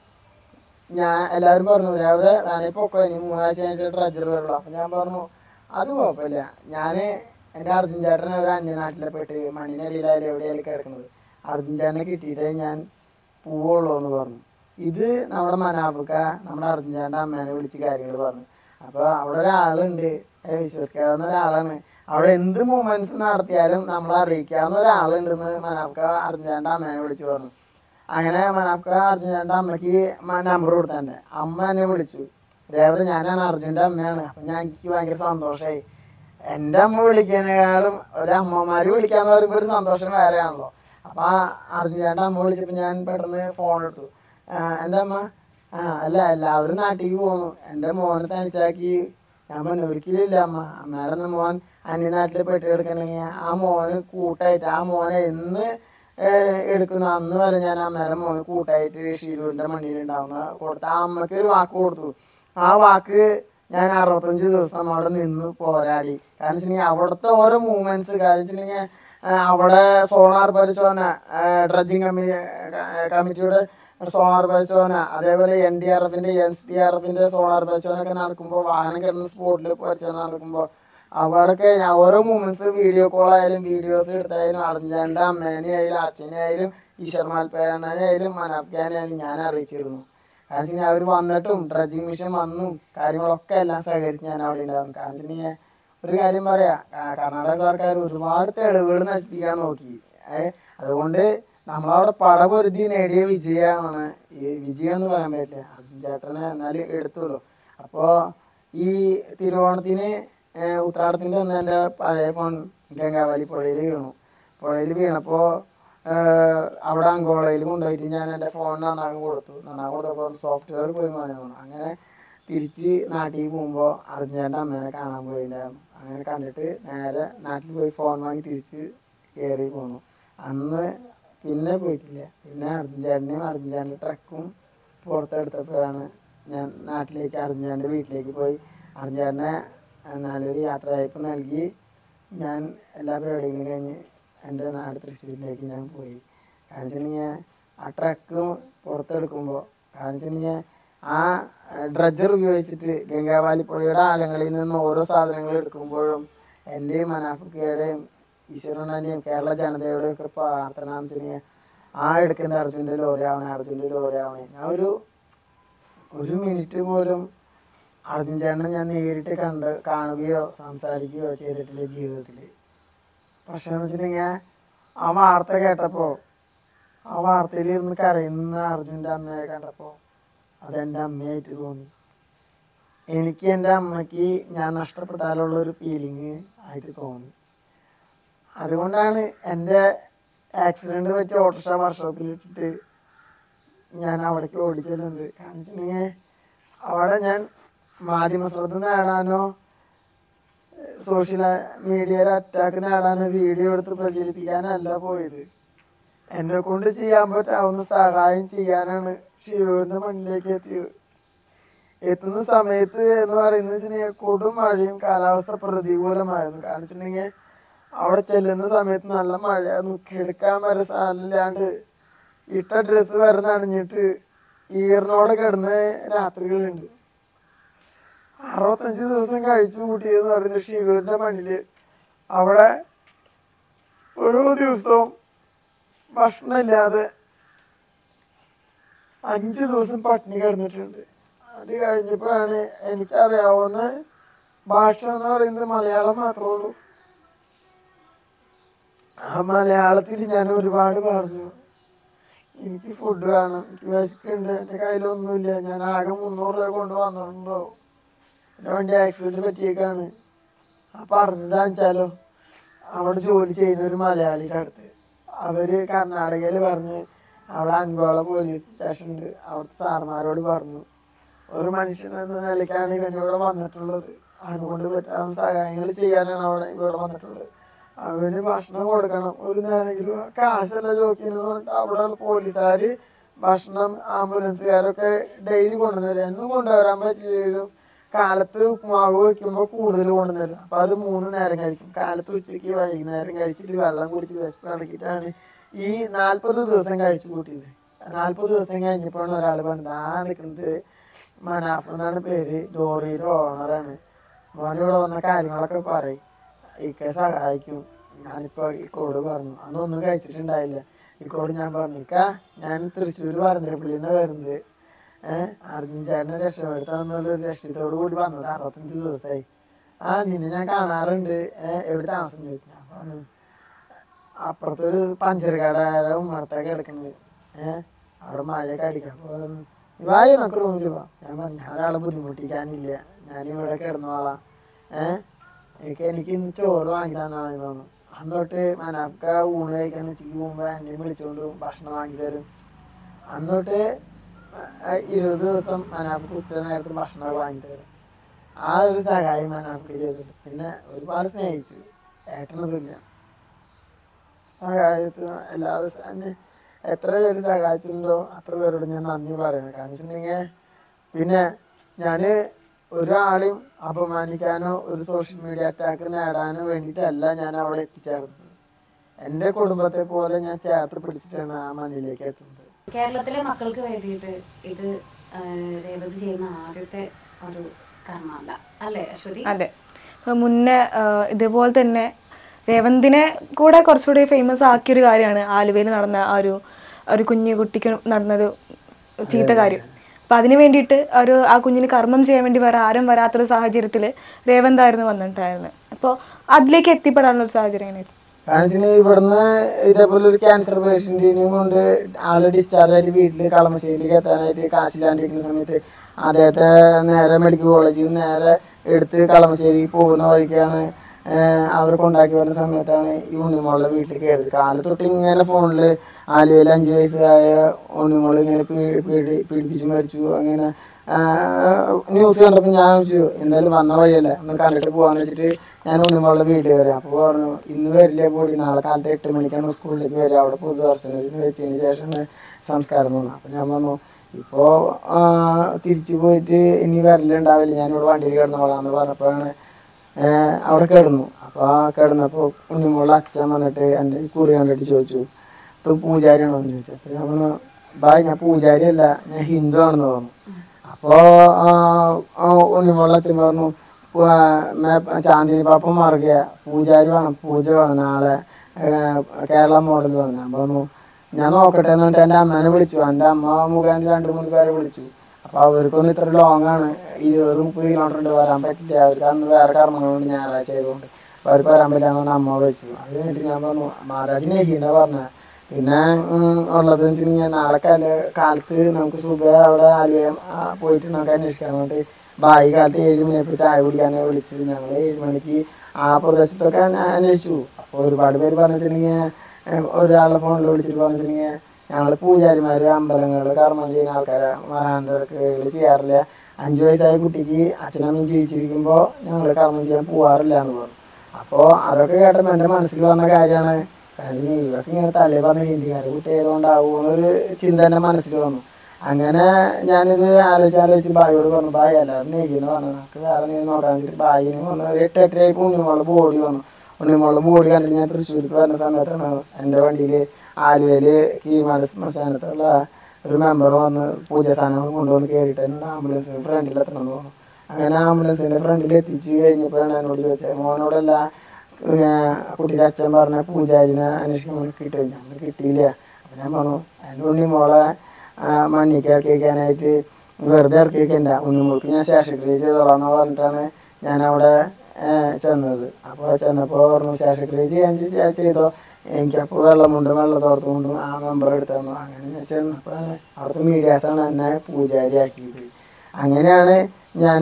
ഞാൻ എല്ലാവരും പറഞ്ഞു രാവിലെ വേണമെങ്കിൽ പൊക്കോ, ഇനി മൂന്നാഴ്ച കഴിഞ്ഞിട്ട് ഡ്രഡ്ജർ വരുള്ളൂ. അപ്പം ഞാൻ പറഞ്ഞു അത് കുഴപ്പമില്ല, ഞാൻ എൻ്റെ അർജുൻ ചേട്ടനെ ഒരു അന്യനാട്ടിലെ പെട്ട് മണ്ണിനടിയിലായാലും എവിടെയായാലും കിടക്കുന്നത്, അർജുൻ ചേട്ടനെ കിട്ടിയിട്ടേ ഞാൻ പോവുള്ളൂ എന്ന് പറഞ്ഞു. ഇത് നമ്മുടെ മനാഫ്ക്ക നമ്മുടെ അർജുൻ ചേട്ടൻ്റെ അമ്മേനെ വിളിച്ച് കാര്യങ്ങൾ പറഞ്ഞു. അപ്പോൾ അവിടെ ഒരാളുണ്ട്, വിശ്വസിക്കാവുന്ന ഒരാളാണ്, അവിടെ എന്ത് മൂവ്മെന്റ്സ് നടത്തിയാലും നമ്മളെ അറിയിക്കാവുന്ന ഒരാളുണ്ടെന്ന് മനാഫ്ക്ക അർജുൻ ചേട്ടൻ്റെ അമ്മേനെ വിളിച്ചു പറഞ്ഞു. അങ്ങനെ മനാഫ്ക്ക അർജുൻ ചേട്ടൻ്റെ അമ്മയ്ക്ക് നമ്പർ കൊടുത്തന്നെ. അമ്മ എന്നെ വിളിച്ചു, രേവതി ഞാനാണ് അർജുൻ്റെ അമ്മയാണ്. അപ്പം ഞാൻ എനിക്ക് ഭയങ്കര സന്തോഷമായി. എൻ്റെ അമ്മ വിളിക്കാനേക്കാളും ഒരമ്മമാര് വിളിക്കാന്ന് പറയുമ്പോൾ ഒരു സന്തോഷം വേറെയാണല്ലോ. അപ്പം അർജുൻ ചേട്ടൻ്റെ അമ്മ വിളിച്ചപ്പോൾ ഞാൻ പെട്ടെന്ന് ഫോൺ എടുത്തു. എൻ്റെ അമ്മ ആ അല്ല എല്ലാവരും നാട്ടിലേക്ക് പോന്നു. എൻ്റെ മോനെ തനിച്ചാക്കി ഞാൻ പറഞ്ഞു ഒരിക്കലില്ല അമ്മ, അമ്മയുടെ മോൻ അന്യനാട്ടിൽ പെട്ട് കിടക്കണമെങ്കിൽ ആ മോന് കൂട്ടായിട്ട് ആ മോനെ എന്ന് എടുക്കുന്നു അന്ന് വരെ ഞാൻ അമ്മയുടെ മോന് കൂട്ടായിട്ട് ഷീലൂരിൻ്റെ മണ്ണിൽ ഉണ്ടാവുന്ന കൊടുത്ത ആ അമ്മക്ക് ഒരു വാക്ക് കൊടുത്തു. ആ വാക്ക് ഞാൻ അറുപത്തഞ്ച് ദിവസം അവിടെ നിന്ന് പോരാടി. കാരണം വെച്ചിട്ടുണ്ടെങ്കിൽ അവിടുത്തെ ഓരോ മൂവ്മെന്റ്സ് കാര്യം വെച്ചിട്ടുണ്ടെങ്കിൽ അവിടെ സോളാർ പരിശോധന, ഡ്രഡ്ജിങ് കമ്മി കമ്മിറ്റിയുടെ സോളാർ പരിശോധന, അതേപോലെ എൻ ഡി ആർ എഫിന്റെ എൻ ഡി ആർ എഫിന്റെ സോളാർ പരിശോധന ഒക്കെ നടക്കുമ്പോൾ വാഹനം കിടന്ന സ്പോട്ടിൽ പരിശോധന നടക്കുമ്പോൾ അവിടെയൊക്കെ ഓരോ മൂമെന്റ്സ് വീഡിയോ കോൾ ആയാലും വീഡിയോസ് എടുത്തായാലും അർജന്റീനയുടെ അമ്മേനെ ആയാലും അച്ഛനെ ആയാലും ഈശ്വർമാൽപ്പേനെ ആയാലും മനാഫ്ഖാനെ ആയാലും ഞാൻ അറിയിച്ചിരുന്നു. കാരണം വെച്ചാൽ അവർ വന്നിട്ടും ഡ്രഡ്ജിങ് മിഷൻ വന്നും കാര്യങ്ങളൊക്കെ എല്ലാം സഹകരിച്ച് ഞാൻ അവിടെ ഉണ്ടായിരുന്നു. കാരണം വെച്ചിട്ടുണ്ടെങ്കിൽ ഒരു കാര്യം പറയാ, കർണാടക സർക്കാർ ഒരുപാട് തെളിവുകൾ നശിപ്പിക്കാൻ നോക്കി. ഏഹ് അതുകൊണ്ട് നമ്മളവിടെ പടപൊരുതി നേടിയ വിജയമാണ് ഈ വിജയം എന്ന് പറയാൻ പറ്റില്ല. അർജുൻ ചേട്ടനെ എന്നാലും എടുത്തുള്ളൂ. അപ്പോൾ ഈ തിരുവോണത്തിന് ഉത്രാടത്തിൻ്റെ അന്ന് എൻ്റെ പഴയ ഫോൺ ഗംഗാവലി പുഴയിൽ വീണു. പുഴയിൽ വീണപ്പോൾ അവിടെ അങ്കോളയിൽ കൊണ്ടുപോയിട്ട് ഞാൻ എൻ്റെ ഫോൺ നന്നാക്കാൻ കൊടുത്തു. നന്നാക്കാൻ കൊടുത്തപ്പോൾ സോഫ്റ്റ്വെയർ പോയി മാറിയതാണ്. അങ്ങനെ തിരിച്ച് നാട്ടിൽ പോകുമ്പോൾ അർജുൻ്റെ അമ്മേനെ കാണാൻ പോയില്ലായിരുന്നു. അങ്ങനെ കണ്ടിട്ട് നേരെ നാട്ടിൽ പോയി ഫോൺ വാങ്ങി തിരിച്ച് കയറി പോന്നു. അന്ന് പിന്നെ പോയിട്ടില്ല. പിന്നെ അർജുൻ ചേട്ടനെയും അർജുൻ ചേട്ടൻ്റെ ട്രക്കും പുറത്തെടുത്തപ്പോഴാണ് ഞാൻ നാട്ടിലേക്ക് അർജുൻ ചേട്ടൻ്റെ വീട്ടിലേക്ക് പോയി അർജുൻ ചേട്ടനെ നല്ലൊരു യാത്രയയപ്പ് നൽകി ഞാൻ എല്ലാ പരിപാടികളും കഴിഞ്ഞ് എൻ്റെ നാട് തൃശ്ശൂരിലേക്ക് ഞാൻ പോയി. കാരണം വെച്ചിട്ടുണ്ടെങ്കിൽ ആ ട്രക്ക് പുറത്തെടുക്കുമ്പോൾ കാരണം വെച്ചിട്ടുണ്ടെങ്കിൽ ആ ഡ്രഡ്ജർ ഉപയോഗിച്ചിട്ട് ഗംഗാവാലി പുഴയുടെ ആഴങ്ങളിൽ നിന്ന് ഓരോ സാധനങ്ങൾ എടുക്കുമ്പോഴും എൻ്റെയും മനാഫിക്കയുടെയും ഈശ്വരൻ്റെയും കേരള ജനതയുടെ ഒക്കെ പ്രാർത്ഥന എന്ന് വെച്ചിട്ടുണ്ടെങ്കിൽ ആ എടുക്കുന്ന അർജുൻ്റെ ലോറിയാവണേ അർജുൻ്റെ ലോറിയാവണേ. ഞാൻ ഒരു ഒരു മിനിറ്റ് പോലും അർജുൻ ചേട്ടനെ ഞാൻ നേരിട്ട് കണ്ട് കാണുകയോ സംസാരിക്കുകയോ ചെയ്തിട്ടില്ല ജീവിതത്തിൽ. പക്ഷെ എന്ന് വെച്ചിട്ടുണ്ടെങ്കിൽ ആ വാർത്ത കേട്ടപ്പോൾ ആ വാർത്തയിൽ ഇരുന്ന് കരയുന്ന അർജുൻ്റെ അമ്മയെ കണ്ടപ്പോൾ അതെൻ്റെ അമ്മയായിട്ട് തോന്നി. എനിക്ക് എൻ്റെ അമ്മയ്ക്ക് ഞാൻ നഷ്ടപ്പെട്ടാലുള്ള ഒരു ഫീലിങ് ആയിട്ട് തോന്നി. അതുകൊണ്ടാണ് എൻ്റെ ആക്സിഡൻറ്റ് പറ്റിയ ഓട്ടോറിക്ഷ വർക്ക്ഷോപ്പിൽ ഇട്ടിട്ട് ഞാൻ അവിടേക്ക് ഓടിച്ചെല്ലുന്നത്. കാരണം വെച്ചിട്ടുണ്ടെങ്കിൽ അവിടെ ഞാൻ മാധ്യമ ശ്രദ്ധ നേടാനോ സോഷ്യൽ മീഡിയയിൽ അറ്റാക്ക് നേടാനോ വീഡിയോ എടുത്ത് പ്രചരിപ്പിക്കാനല്ല പോയത്. എന്നെ കൊണ്ട് ചെയ്യാൻ പറ്റാവുന്ന സഹായം ചെയ്യാനാണ് ഷിരൂരിൻ്റെ മണ്ണിലേക്ക് എത്തിയത്. എത്തുന്ന സമയത്ത് എന്ന് പറയുന്നത് വെച്ചിട്ടുണ്ടെങ്കിൽ കൊടും മഴയും കാലാവസ്ഥ പ്രതികൂലമായിരുന്നു. കാരണം വെച്ചിട്ടുണ്ടെങ്കിൽ അവിടെ ചെല്ലുന്ന സമയത്ത് നല്ല മഴയായിരുന്നു. കിടക്കാൻ വരെ സ്ഥലമില്ലാണ്ട് ഇട്ട ഡ്രസ്സ് വരെ നനഞ്ഞിട്ട് ഈറിനോടെ കിടന്ന രാത്രികളുണ്ട്. അറുപത്തഞ്ച് ദിവസം കഴിച്ചു കൂട്ടിയെന്ന് പറയുന്നത് ഷിരൂരിൻ്റെ മണ്ണില് അവിടെ ഓരോ ദിവസവും ഭക്ഷണമില്ലാതെ അഞ്ച് ദിവസം പട്ടിണി കിടന്നിട്ടുണ്ട്. അത് കഴിഞ്ഞപ്പോഴാണ് എനിക്കറിയാവുന്ന ഭാഷ എന്ന് പറയുന്നത് മലയാളം മാത്രമേ ഉള്ളൂ. ആ മലയാളത്തിൽ ഞാൻ ഒരുപാട് പറഞ്ഞു, എനിക്ക് ഫുഡ് വേണം, എനിക്ക് വിശക്കുണ്ട്, എൻ്റെ കയ്യിലൊന്നുമില്ല, ഞാൻ ആകെ മുന്നൂറ് രൂപ കൊണ്ട് വന്നിട്ടുണ്ടോ, എൻ്റെ വണ്ടി ആക്സിഡൻറ്റ് പറ്റിയേക്കാണ്. ആ പറഞ്ഞതാന്ന് വെച്ചാലോ അവിടെ ജോലി ചെയ്യുന്ന ഒരു മലയാളിയുടെ അടുത്ത് അവര് കർണാടകയിൽ പറഞ്ഞ് അവിടെ അങ്കോള പോലീസ് സ്റ്റേഷൻ ഉണ്ട്, അവിടുത്തെ സാർമാരോട് പറഞ്ഞു ഒരു മനുഷ്യൻ എന്ന നിലയ്ക്കാണ് ഇവനിവിടെ വന്നിട്ടുള്ളത്, അതിനെക്കൊണ്ട് പറ്റാവുന്ന സഹായങ്ങൾ ചെയ്യാനാണ് അവിടെ ഇവിടെ വന്നിട്ടുള്ളത്, അവന് ഭക്ഷണം കൊടുക്കണം, ഒരു നേരെങ്കിലും കാശല്ല ചോദിക്കുന്നു പറഞ്ഞിട്ട് അവിടെ പോലീസുകാര് ഭക്ഷണം ആംബുലൻസുകാരൊക്കെ ഡെയിലി കൊണ്ടുവരും. എന്നും കൊണ്ടുവരാൻ പറ്റില്ലെങ്കിലും കാലത്ത് ഉപ്പുമാവ് വയ്ക്കുമ്പോൾ കൂടുതൽ കൊണ്ടുവരും. അപ്പൊ അത് മൂന്ന് നേരം കഴിക്കും. കാലത്ത് ഉച്ചയ്ക്ക് വൈകുന്നേരം കഴിച്ചിട്ട് വെള്ളം കുടിച്ച് വിശപ്പ് അടക്കിയിട്ടാണ് ഈ നാൽപ്പത് ദിവസം കഴിച്ചു കൂട്ടിയത്. നാൽപ്പത് ദിവസം കഴിഞ്ഞപ്പോഴാണ് ഒരാൾ പറഞ്ഞത്, ആ നിൽക്കുന്നത് മനാഫ് എന്നാണ് പേര്, ലോറിയുടെ ഓണറാണ്, മോനിവിടെ വന്ന കാര്യങ്ങളൊക്കെ പറയും, ഇക്കെ സഹായിക്കും. ഞാനിപ്പോ ഇക്കോട് പറഞ്ഞു, അന്നൊന്നും കഴിച്ചിട്ടുണ്ടായില്ല. ഇക്കോട് ഞാൻ പറഞ്ഞു, ഇക്ക ഞാൻ തൃശ്ശൂർ വരന്തരപ്പള്ളിന്ന് വരുന്നത്, ഏഹ് അർജുൻ ചേട്ടനെ രക്ഷപ്പെടുത്താന്നുള്ള ഒരു ലക്ഷ്യത്തോട് കൂടി വന്നത്, അറുപത്തഞ്ച് ദിവസമായി. ആ നിന്നെ ഞാൻ കാണാറുണ്ട്, ഏഹ് എവിടെ താമസം ചോദിച്ചു. ഞാൻ പറഞ്ഞു അപ്പുറത്തൊരു പഞ്ചർ കടയുടെ ഉമ്മറത്തൊക്കെ കിടക്കുന്നത്, ഏഹ് അവിടെ മഴയൊക്കെ അടിക്കാം, വായി നമുക്ക് റൂമിൽ പോവാം. ഞാൻ പറഞ്ഞു ഞാൻ ഒരാളെ ബുദ്ധിമുട്ടിക്കാനില്ല, ഞാനിവിടെ കിടന്നോളാം, ഏഹ് എനിക്ക് എനിക്ക് ഇന്ന് ചോറ് വാങ്ങി തന്നാന്ന് തോന്നുന്നു. അന്നോട്ട് മനാഫ്ക ഊണ് കഴിക്കാൻ ഉച്ചയ്ക്ക് പോകുമ്പോൾ എന്നെയും വിളിച്ചുകൊണ്ട് ഭക്ഷണം വാങ്ങി തരും. അന്നോട്ട് ഇരുപത് ദിവസം മനാഫിക്ക് ഉച്ച നേരത്ത് ഭക്ഷണമൊക്കെ വാങ്ങി തരും. ആ ഒരു സഹായം മനാഫിക്ക് ചെയ്തിട്ടുണ്ട്. പിന്നെ ഒരുപാട് സ്നേഹിച്ചു, ഏട്ടനതില്ല സഹായത്തിന് എല്ലാവരും എന്നെ എത്ര പേര് സഹായിച്ചിട്ടുണ്ടോ അത്ര പേരോട് ഞാൻ നന്ദി പറയണം. കാരണം വെച്ചിട്ടുണ്ടെങ്കിൽ പിന്നെ ഞാന് ഒരാളെയും അപമാനിക്കാനോ ഒരു സോഷ്യൽ മീഡിയ അറ്റാക്ക് നേടാനോ വേണ്ടിയിട്ടല്ല ഞാൻ അവിടെ എത്തിച്ചേർന്നത്. എൻ്റെ കുടുംബത്തെ പോലെ ഞാൻ ചേർത്ത് പിടിച്ചിട്ടാണ് ആ മണ്ണിലേക്ക് എത്തുന്നത്. കേരളത്തിലെ മക്കൾക്ക് വേണ്ടിയിട്ട് ഇത് രേവതി ചെയ്യുന്ന ആദ്യത്തെ ഒരു കർമ്മമല്ല അല്ലേ അശ്വതി? അതെ, മുന്നേ ഇതുപോലെ തന്നെ രേവന്തിനെ കൂടെ കുറച്ചുകൂടി ഫേമസ് ആക്കിയൊരു കാര്യമാണ് ആലുവയിൽ നടന്ന ആ ഒരു ഒരു കുഞ്ഞു കുട്ടിക്ക് നടന്നൊരു ചീത്ത കാര്യം. അപ്പം അതിന് വേണ്ടിയിട്ട് ഒരു ആ കുഞ്ഞിന് കർമ്മം ചെയ്യാൻ വേണ്ടി വേറെ ആരും വരാത്തൊരു സാഹചര്യത്തിൽ രേവന്തായിരുന്നു വന്നിട്ടായിരുന്നു. അപ്പോൾ അതിലേക്ക് എത്തിപ്പെടാനുള്ള ഒരു സാഹചര്യം എങ്ങനെയായിരുന്നു? കാരണം ഇവിടുന്ന് ഇതേപോലെ ഒരു ക്യാൻസർ പേഷ്യന്റിനെയും കൊണ്ട് ആള് ഡിസ്ചാർജ് ആയിട്ട് വീട്ടിൽ കളമശ്ശേരിയിലേക്ക് എത്താനായിട്ട് കാശിലാണ്ടിരിക്കുന്ന സമയത്ത് അദ്ദേഹത്തെ നേരെ മെഡിക്കൽ കോളേജിൽ നിന്ന് നേരെ എടുത്ത് കളമശ്ശേരി പോകുന്ന വഴിക്കാണ് അവർ കൊണ്ടാക്കി വരുന്ന സമയത്താണ് ഈ ഉണ്ണിമോളുടെ വീട്ടിൽ കയറിയത്. കാലം തൊട്ട് ഇങ്ങനെ ഫോണിൽ ആലുവയിൽ അഞ്ചു വയസ്സായ ഉണ്ണിമോൾ ഇങ്ങനെ പീഡി പീഡിപ്പിച്ച് മരിച്ചു അങ്ങനെ ന്യൂസ് കണ്ടപ്പോൾ ഞാൻ ചോദിച്ചു എന്തായാലും വന്ന വഴിയല്ല ഒന്ന് കണ്ടിട്ട് പോകാന്ന് വെച്ചിട്ട് ഞാൻ ഉണ്ണിമോളുടെ വീട്ടിൽ വരാം. അപ്പോൾ പറഞ്ഞു ഇന്ന് വരില്ലേ പോടി, നാളെ കാലത്ത് എട്ട് മണിക്കാണ് സ്കൂളിലേക്ക് വരിക, അവിടെ പൊതുദർശനത്തിന് വെച്ചതിന് ശേഷം സംസ്കാരം തോന്നുന്നു. അപ്പം ഞാൻ പറഞ്ഞു ഇപ്പോൾ തിരിച്ചു പോയിട്ട് ഇനി വരലുണ്ടാവില്ല, ഞാനിവിടെ വണ്ടിയിൽ കിടന്നോളാന്ന് പറഞ്ഞപ്പോഴാണ് അവിടെ കിടന്നു. അപ്പോൾ ആ കിടന്നപ്പോൾ ഉണ്ണിമോളുടെ അച്ഛൻ വന്നിട്ട് എൻ്റെ ഈ കുറി കണ്ടിട്ട് ചോദിച്ചു ഇപ്പം പൂജാരിയാണോ എന്ന് ചോദിച്ചു. അപ്പോൾ ഞാൻ പറഞ്ഞു ബായ് ഞാൻ പൂജാരിയല്ല, ഞാൻ ഹിന്ദു ആണെന്ന് പറഞ്ഞു. അപ്പോൾ ഉണ്ണിമോളുടെ അച്ഛൻ പറഞ്ഞു ചാന്ദിനി പാപ്പ മറുകയ പൂജാരി വേണം, പൂജ വേണം, നാളെ കേരള മോഡൽ വേണം. ഞാൻ പറഞ്ഞു ഞാൻ നോക്കട്ടെ എന്ന് പറഞ്ഞിട്ട് എൻ്റെ അമ്മേനെ വിളിച്ചു. എൻ്റെ അമ്മ മുഖേന രണ്ട് മൂന്ന് പേരെ വിളിച്ചു. അപ്പോൾ അവർക്കൊന്നും ഇത്ര ലോങ് ആണ്, ഇരുപത് മുപ്പത് കിലോമീറ്റർ ഉണ്ട്, വരാൻ പറ്റില്ല, അവർക്ക് അന്ന് വേറെ കർമ്മങ്ങളുണ്ട് ഞായറാഴ്ച ആയതുകൊണ്ട് അവർക്ക് വരാൻ പറ്റില്ല എന്ന് പറഞ്ഞാൽ അമ്മ വെച്ചു. അത് കഴിഞ്ഞിട്ട് ഞാൻ പറഞ്ഞു മഹാരാജ് നെഹിന്ന പറഞ്ഞത്. പിന്നെ ഉള്ളതെന്ന് വെച്ചിട്ടുണ്ടെങ്കിൽ നാളെ കാല കാലത്ത് നമുക്ക് സുഖം അവിടെ ആലുവ പോയിട്ട് നമുക്ക് അന്വേഷിക്കാൻ വേണ്ടി ബായി കാലത്ത് ഏഴ് മണിയപ്പോൾ ചായ കുടിക്കാനെ വിളിച്ചു. ഞങ്ങൾ ഏഴ് മണിക്ക് ആ പ്രദേശത്തൊക്കെ അന്വേഷിച്ചു. അപ്പോൾ ഒരുപാട് പേര് പറഞ്ഞു വെച്ചിട്ടുണ്ടെങ്കിൽ ഒരാളെ ഫോണിൽ വിളിച്ചിട്ട് പറഞ്ഞു വെച്ചിട്ടുണ്ടെങ്കിൽ ഞങ്ങൾ പൂജാരിമാർ അമ്പലങ്ങൾ കർമ്മം ചെയ്യുന്ന ആൾക്കാരെ മരണാനന്തരക്ക് ചെയ്യാറില്ല, അഞ്ചു വയസ്സായ കുട്ടിക്ക് അച്ഛനമ്മയും ജീവിച്ചിരിക്കുമ്പോൾ ഞങ്ങൾ കർമ്മം ചെയ്യാൻ പോവാറില്ല എന്ന് പറഞ്ഞു. അപ്പോൾ അതൊക്കെ കേട്ടപ്പോൾ എൻ്റെ മനസ്സിൽ വന്ന കാര്യമാണ്. കാരണം ഇവർക്ക് ഇങ്ങനെ തലേ പറഞ്ഞ ഹിന്ദിക്കാരെ കുട്ടി ആയതുകൊണ്ടാവുമെന്നൊരു ചിന്ത എൻ്റെ മനസ്സിൽ വന്നു. അങ്ങനെ ഞാനിത് ആലോചിച്ച് ആലോചിച്ച് ബായിയോട് പറഞ്ഞു ബായി എല്ലാവരും നെയ്യെന്ന് പറഞ്ഞു നമുക്ക് വേറെ നെയ്യ് നോക്കാന്ന് വെച്ചിട്ട് ബായിന് വന്നു ഒരു എട്ട് എട്ടരയ്ക്ക് ഉണ്ണിമോളുടെ ബോഡി വന്നു. ഉണ്ണിമോളുടെ ബോഡി കണ്ടിട്ട് ഞാൻ തൃശ്ശൂർക്ക് വരുന്ന സമയത്താണ് എൻ്റെ വണ്ടിയിൽ ആലുവയിൽ കീഴ്മാട് ശ്മശാനത്തുള്ള ഒരു മെമ്പർ വന്ന് പൂജ സാധനങ്ങൾ കൊണ്ടുവന്ന് കയറിയിട്ട് എൻ്റെ ആംബുലൻസിന് ഫ്രണ്ടിൽ എത്തണമെന്ന് പറഞ്ഞു. അങ്ങനെ ആംബുലൻസിൻ്റെ ഫ്രണ്ടിൽ എത്തിച്ച് കഴിഞ്ഞപ്പോഴാണ് എന്നോട് ചോദിച്ചത് മോനോടല്ല കുട്ടിയുടെ അച്ഛൻ പറഞ്ഞ പൂജാരിനെ അന്വേഷിക്കാൻ വേണ്ടി കിട്ടുമോ? ഞങ്ങൾ കിട്ടിയില്ല. അപ്പം ഞാൻ പറഞ്ഞു എൻ്റെ ഉണ്ണിമോളെ മണ്ണിക്ക് ഇറക്കി വയ്ക്കാനായിട്ട് വെറുതെ ഇറക്കി വയ്ക്കണ്ട, ഉണ്ണിമോൾക്ക് ഞാൻ ശേഷക്രിയ ചെയ്തോളാന്ന് പറഞ്ഞിട്ടാണ് ഞാൻ അവിടെ ചെന്നത്. അപ്പോൾ ചെന്നപ്പോൾ പറഞ്ഞു ശേഷക്രിയ ചെയ്യാൻ ചെയ്തോ, എനിക്കപ്പോൾ വെള്ളമുണ്ടും വെള്ളത്തോർത്തുകൊണ്ടും ആ മെമ്പർ എടുത്തു തന്നു. അങ്ങനെ ഞാൻ ചെന്നപ്പോഴാണ് അവിടുത്തെ മീഡിയാസാണ് എന്നെ പൂജാരി ആക്കിയത്. അങ്ങനെയാണ് ഞാൻ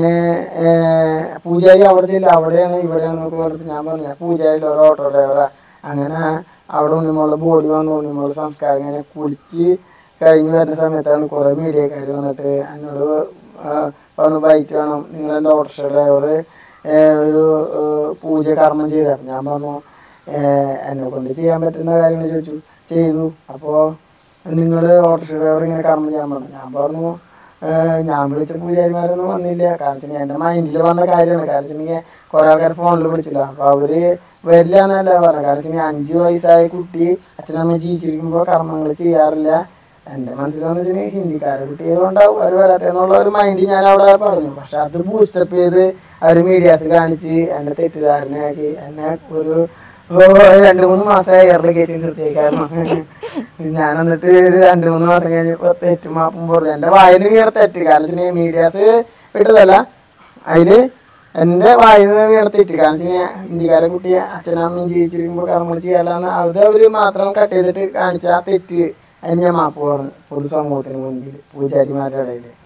പൂജാരി അവിടെ ചെല്ലും അവിടെയാണ് ഇവിടെയാണ് എന്നൊക്കെ പറഞ്ഞിട്ട് ഞാൻ പറഞ്ഞു ഞാൻ പൂജാരിയിൽ ഒരു ഓട്ടോ ഡ്രൈവറാ. അങ്ങനെ അവിടെ ഉണ്ണിമോളുടെ ബോഡി വന്നു. ഉണ്ണിമോളുടെ സംസ്കാരം ഇങ്ങനെ കുളിച്ച് കഴിഞ്ഞ് വരുന്ന സമയത്താണ് കുറേ മീഡിയക്കാർ വന്നിട്ട് എന്നോട് പറഞ്ഞു ബൈറ്റ് വേണം, നിങ്ങളെന്താ ഓട്ടോ ഡ്രൈവർ ഒരു പൂജ കർമ്മം ചെയ്ത. അപ്പം ഞാൻ പറഞ്ഞു എന്നെ കൊണ്ട് ചെയ്യാൻ പറ്റുന്ന കാര്യങ്ങൾ ചോദിച്ചു, ചെയ്തു. അപ്പോൾ നിങ്ങൾ ഓട്ടോ ഡ്രൈവർ ഇങ്ങനെ കർമ്മം ചെയ്യാൻ പറഞ്ഞു. ഞാൻ പറഞ്ഞു ഞാൻ വിളിച്ച പൂജാരിമാരൊന്നും വന്നില്ല. കാരണം വെച്ചാൽ എൻ്റെ മൈൻഡിൽ വന്ന കാര്യമാണ്. കാരണം വെച്ചിട്ടുണ്ടെങ്കിൽ കുറേ ആൾക്കാർ ഫോണിൽ വിളിച്ചില്ല, അപ്പോൾ അവർ വരില്ല എന്നല്ല പറഞ്ഞത്. കാരണം വെച്ചാൽ അഞ്ച് വയസ്സായ കുട്ടി അച്ഛനമ്മ ജീവിച്ചിരിക്കുമ്പോൾ കർമ്മങ്ങൾ ചെയ്യാറില്ല. എൻ്റെ മനസ്സിലെന്ന് വെച്ചിട്ടുണ്ടെങ്കിൽ ഹിന്ദിക്കാരെ കുട്ടി ചെയ്തുകൊണ്ടാവും അവർ വരാത്തെന്നുള്ള ഒരു മൈൻഡ് ഞാൻ അവിടെ പറഞ്ഞു. പക്ഷെ അത് ബൂസ്റ്റപ്പ് ചെയ്ത് അവർ മീഡിയാസ് കാണിച്ച് എൻ്റെ തെറ്റിദ്ധാരണയാക്കി എന്നെ ഒരു രണ്ട് മൂന്ന് മാസം എയറിൽ കയറ്റി നിർത്തിയേക്കായിരുന്നു. ഞാൻ എന്നിട്ട് ഒരു രണ്ട് മൂന്ന് മാസം കഴിഞ്ഞപ്പോൾ തെറ്റും മാപ്പും പറഞ്ഞു. എൻ്റെ വായന വീണ തെറ്റ് കാരണം വെച്ചാൽ മീഡിയാസ് വിട്ടതല്ല, അതിൽ എൻ്റെ വായന വീണ തെറ്റ് കാരണം വെച്ചാൽ ഹിന്ദിക്കാരെ കുട്ടി അച്ഛനമ്മയും ജീവിച്ചിരിക്കുമ്പോൾ കർമ്മങ്ങൾ ചെയ്യാനാണ് അത് അവർ മാത്രം കട്ട് ചെയ്തിട്ട് കാണിച്ച ആ തെറ്റ് അതിന് ഞാൻ മാപ്പ് പറഞ്ഞു പൊതുസമൂഹത്തിന് മുൻപിൽ പൂജാരിമാരുടെ ഇടയിൽ.